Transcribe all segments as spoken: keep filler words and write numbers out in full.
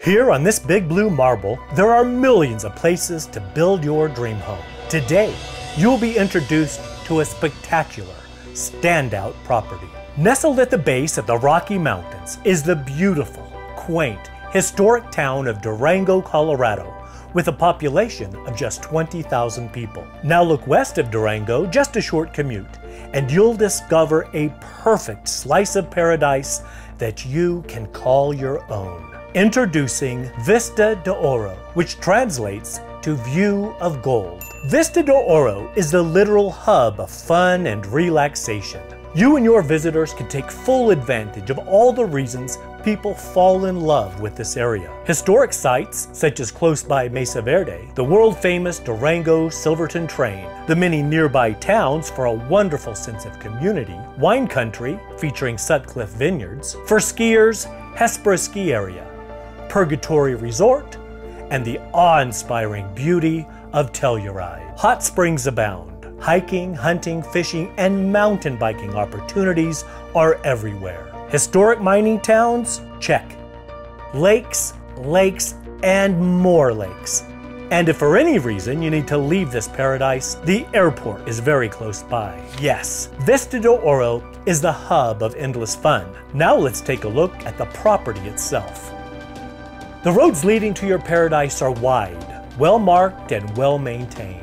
Here on this big blue marble, there are millions of places to build your dream home. Today, you'll be introduced to a spectacular, standout property. Nestled at the base of the Rocky Mountains is the beautiful, quaint, historic town of Durango, Colorado, with a population of just twenty thousand people. Now look west of Durango, just a short commute, and you'll discover a perfect slice of paradise that you can call your own. Introducing Vista de Oro, which translates to View of Gold. Vista de Oro is the literal hub of fun and relaxation. You and your visitors can take full advantage of all the reasons people fall in love with this area. Historic sites, such as close by Mesa Verde, the world-famous Durango Silverton Train, the many nearby towns for a wonderful sense of community, wine country featuring Sutcliffe Vineyards, for skiers, Hespera Ski Area, Purgatory Resort, and the awe-inspiring beauty of Telluride. Hot springs abound. Hiking, hunting, fishing, and mountain biking opportunities are everywhere. Historic mining towns? Check. Lakes, lakes, and more lakes. And if for any reason you need to leave this paradise, the airport is very close by. Yes, Vista de Oro is the hub of endless fun. Now let's take a look at the property itself. The roads leading to your paradise are wide, well-marked, and well-maintained.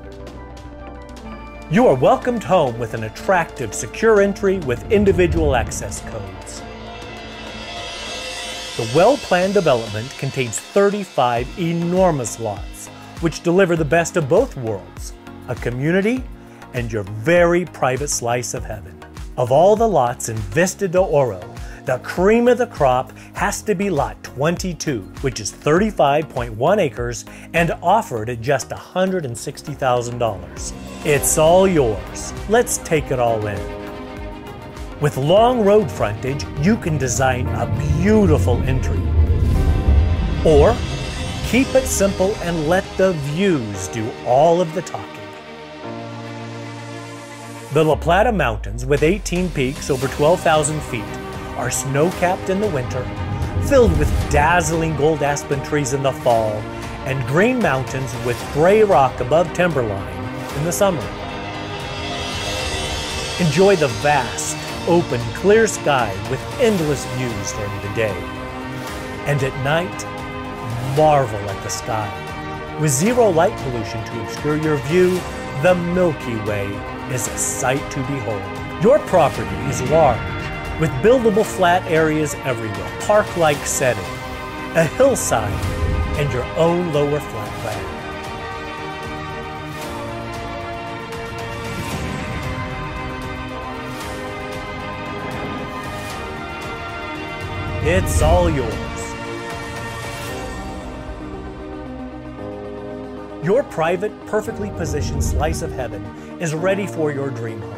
You are welcomed home with an attractive, secure entry with individual access codes. The well-planned development contains thirty-five enormous lots, which deliver the best of both worlds, a community and your very private slice of heaven. Of all the lots in Vista de Oro, the cream of the crop has to be lot twenty-two, which is thirty-five point one acres and offered at just one hundred sixty thousand dollars. It's all yours. Let's take it all in. With long road frontage, you can design a beautiful entry. Or keep it simple and let the views do all of the talking. The La Plata Mountains, with eighteen peaks over twelve thousand feet, are snow-capped in the winter, filled with dazzling gold aspen trees in the fall, and green mountains with gray rock above timberline in the summer. Enjoy the vast, open, clear sky with endless views during the day. And at night, marvel at the sky. With zero light pollution to obscure your view, the Milky Way is a sight to behold. Your property is large, with buildable flat areas everywhere, park-like setting, a hillside, and your own lower flat land. It's all yours. Your private, perfectly positioned slice of heaven is ready for your dream home.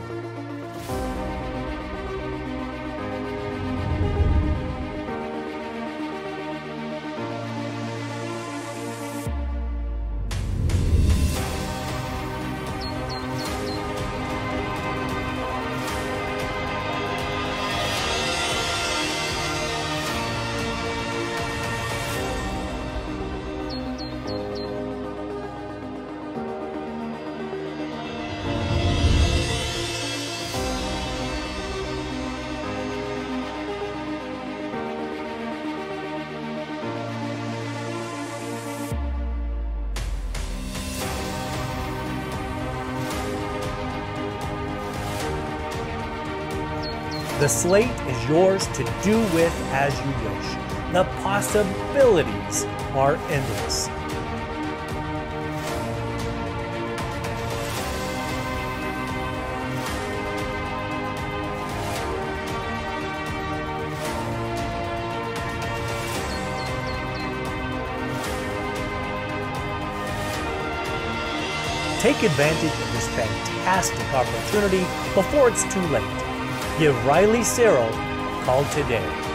The slate is yours to do with as you wish. The possibilities are endless. Take advantage of this fantastic opportunity before it's too late. Give Riley Cyril a call today.